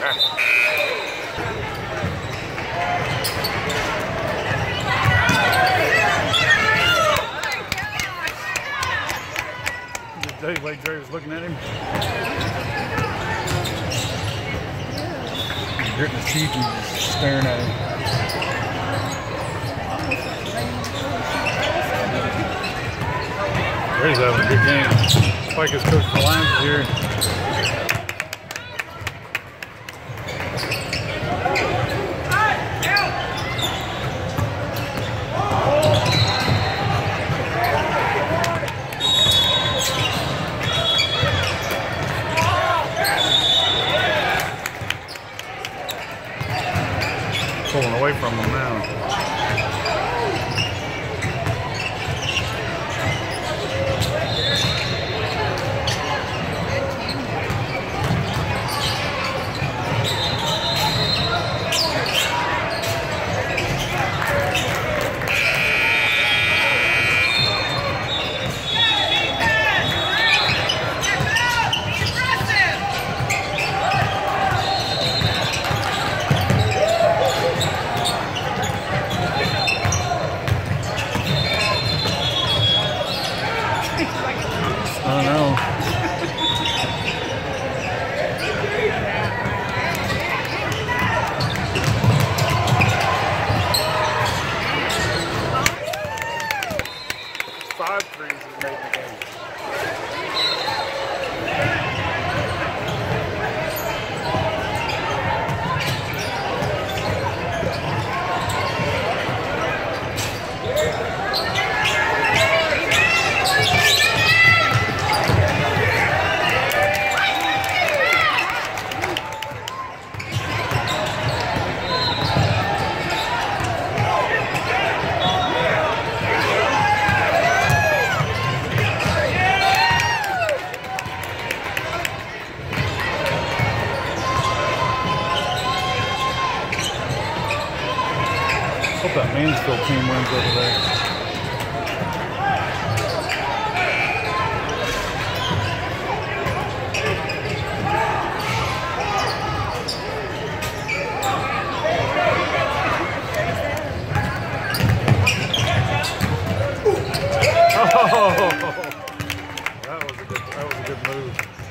Like Dre was looking at him. He's gritting his teeth and just staring at him. Dre's having a good game. Spike is coach for the Lions is here. Pulling away from him now. I don't know. Five threes has made the game. Hope that Mansfield team wins over there. Oh, that was a good move.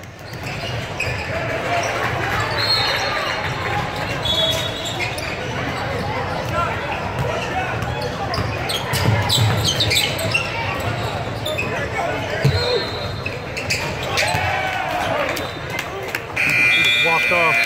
Walked off.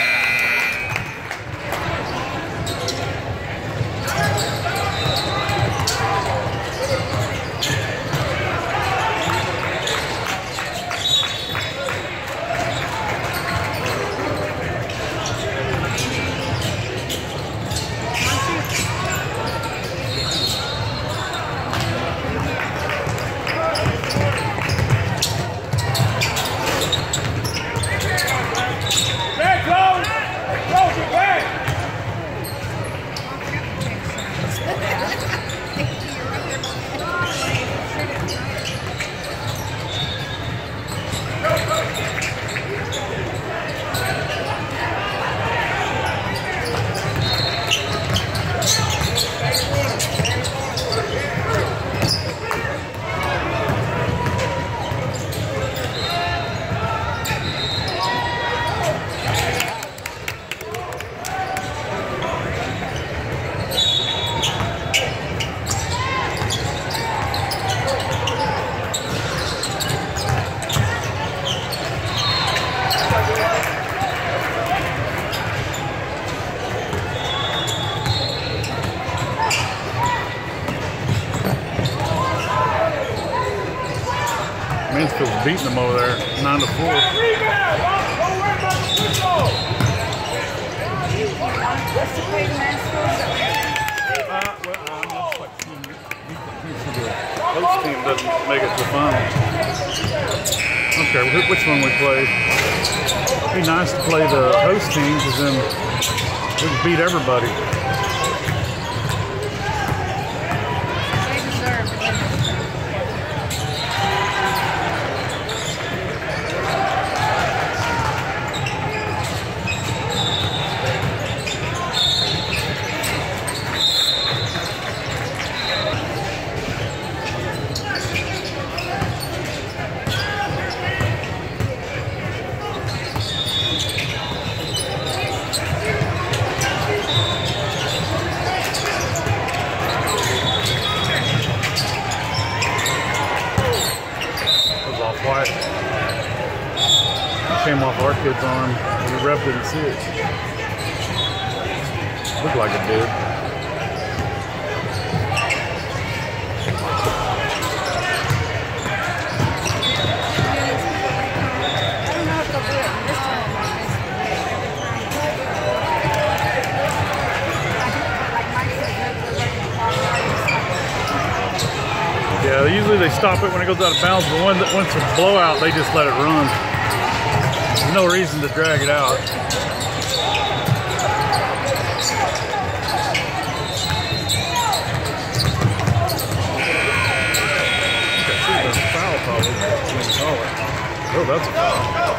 Mansfield's beating them over there, 9-4. Host team doesn't make it to the final. Okay, which one we play? It'd be nice to play the host team because then we can beat everybody. came off our kid's arm. The ref didn't see it. Looked like it did. Yeah, usually they stop it when it goes out of bounds, but once it's a blowout, they just let it run. There's no reason to drag it out. That's a foul, probably. Oh, that's a foul.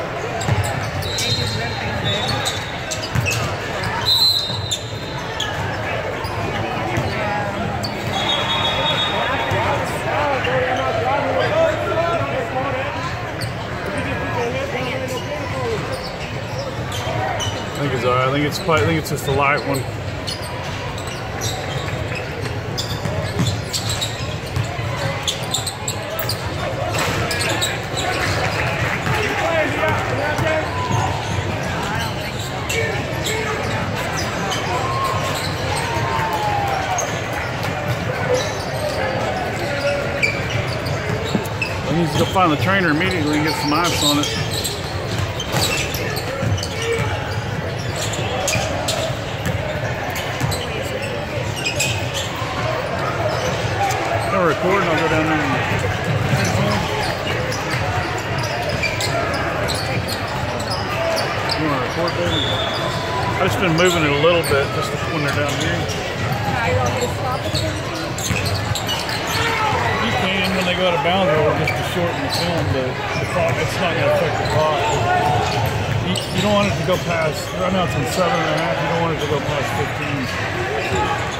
I think it's alright. I think it's just a light one. I need to go find the trainer immediately and get some ice on it. Recording, I'll go down there and you want to record there? I've just been moving it a little bit just when they're down here. You can when they go out of bounds or just to shorten the film, but it's not going to affect the clock. You don't want it to go past, right now it's in 7.5, you don't want it to go past 15.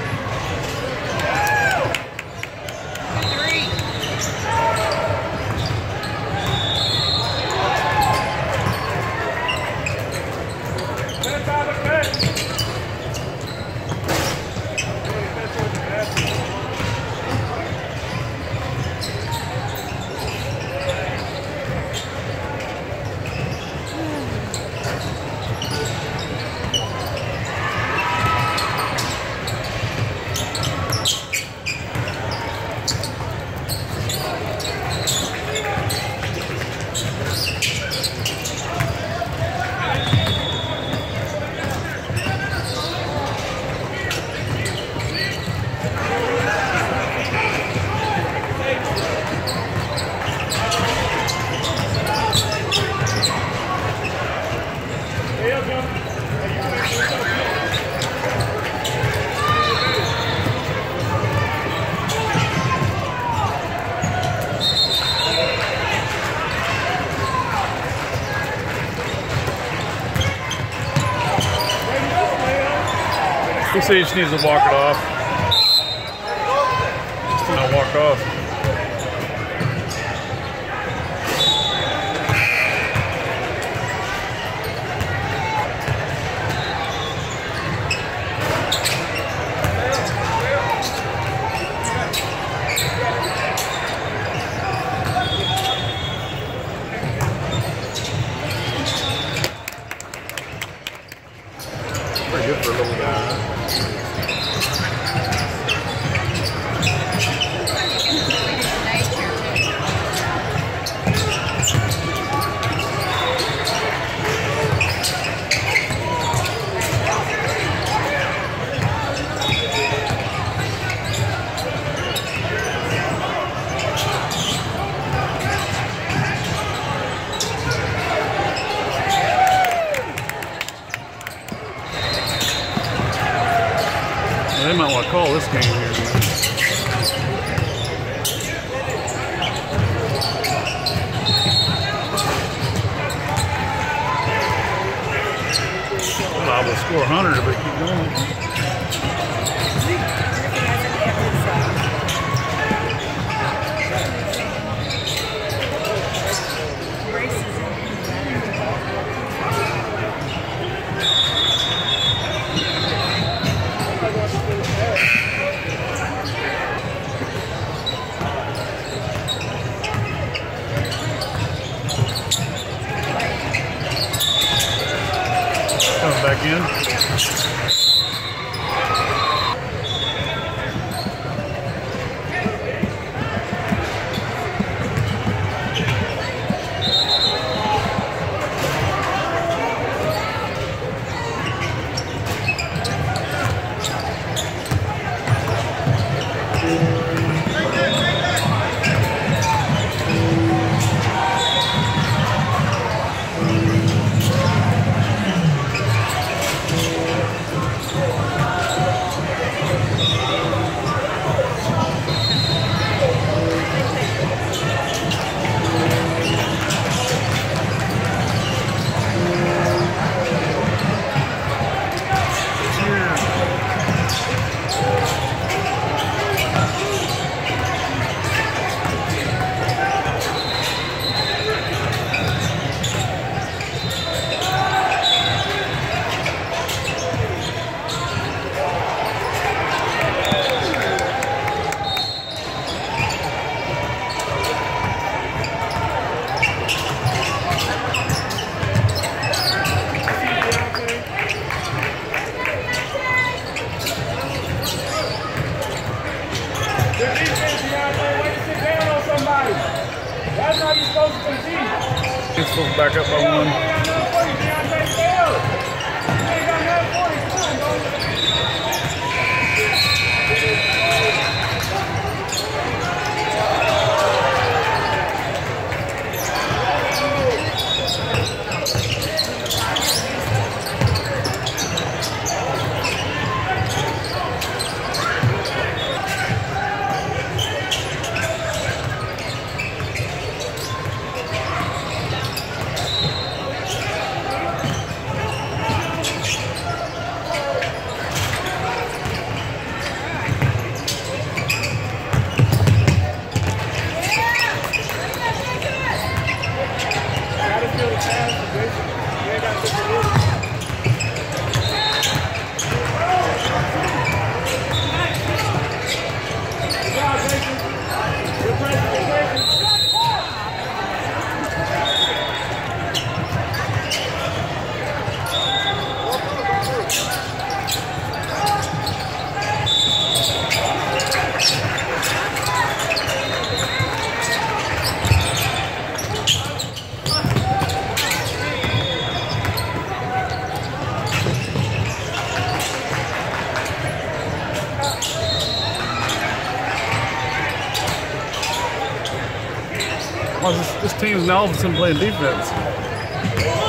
He said he just needs to walk it off. Just not walk off. Pretty good for a little guy. They might want to call this game here. Well, we'll score 100 if they keep going. again. That's how you're supposed to compete. He's supposed to back up by one. This team's now all of a sudden playing defense.